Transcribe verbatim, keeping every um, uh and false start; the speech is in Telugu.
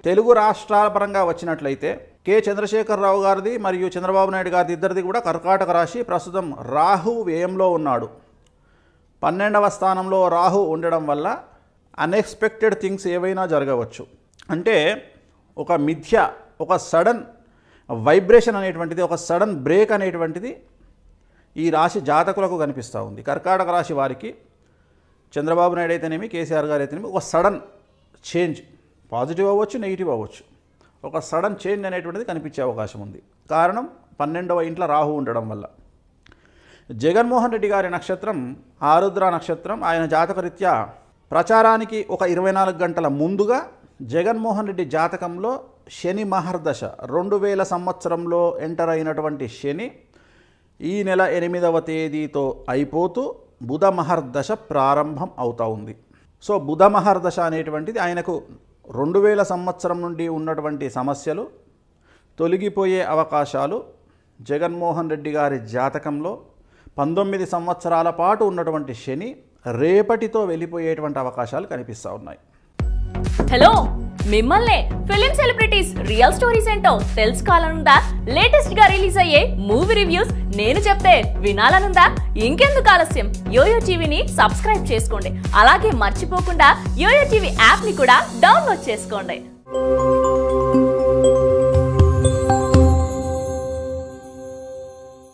తెలుగు రాష్ట్రాల పరంగా వచ్చినట్లయితే కె చంద్రశేఖరరావు గారిది మరియు చంద్రబాబు నాయుడు గారిది ఇద్దరిది కూడా కర్కాటక రాశి. ప్రస్తుతం రాహు వ్యయంలో ఉన్నాడు. పన్నెండవ స్థానంలో రాహు ఉండడం వల్ల అన్ఎక్స్పెక్టెడ్ థింగ్స్ ఏవైనా జరగవచ్చు. అంటే ఒక మిథ్య, ఒక సడన్ వైబ్రేషన్ అనేటువంటిది, ఒక సడన్ బ్రేక్ అనేటువంటిది ఈ రాశి జాతకులకు కనిపిస్తూ ఉంది. కర్కాటక రాశి వారికి చంద్రబాబు నాయుడు అయితేనేమి, కేసీఆర్ గారు అయితేనేమి ఒక సడన్ చేంజ్, పాజిటివ్ అవ్వచ్చు, నెగిటివ్ అవ్వచ్చు, ఒక సడన్ చేంజ్ అనేటువంటిది కనిపించే అవకాశం ఉంది. కారణం పన్నెండవ ఇంట్లో రాహు ఉండడం వల్ల. జగన్మోహన్ రెడ్డి గారి నక్షత్రం ఆరుద్ర నక్షత్రం. ఆయన జాతకరీత్యా ప్రచారానికి ఒక ఇరవై నాలుగు గంటల ముందుగా జగన్మోహన్ రెడ్డి జాతకంలో శని మహర్దశ రెండు వేల సంవత్సరంలో ఎంటర్ అయినటువంటి శని ఈ నెల ఎనిమిదవ తేదీతో అయిపోతూ బుధ మహర్దశ ప్రారంభం అవుతూ ఉంది. సో బుధ మహర్దశ అనేటువంటిది ఆయనకు రెండు వేల సంవత్సరం నుండి ఉన్నటువంటి సమస్యలు తొలగిపోయే అవకాశాలు జగన్మోహన్ రెడ్డి గారి జాతకంలో పంతొమ్మిది సంవత్సరాల పాటు ఉన్నటువంటి శని రేపటితో వెళ్ళిపోయేటువంటి అవకాశాలు కనిపిస్తూ ఉన్నాయి. హలో, మిమ్మల్నే ఫిలిం సెలబ్రిటీస్ రియల్ స్టోరీస్ ఏంటో తెలుసుకోవాలనుందా? లేటెస్ట్ గా రిలీజ్ అయ్యే మూవీ రివ్యూస్ నేను చెప్తే వినాలనుందా? ఇంకెందుకు ఆలస్యం, యోయో టీవీని సబ్స్క్రైబ్ చేసుకోండి. అలాగే మర్చిపోకుండా యోయో టీవీ యాప్ ని కూడా డౌన్లోడ్ చేసుకోండి.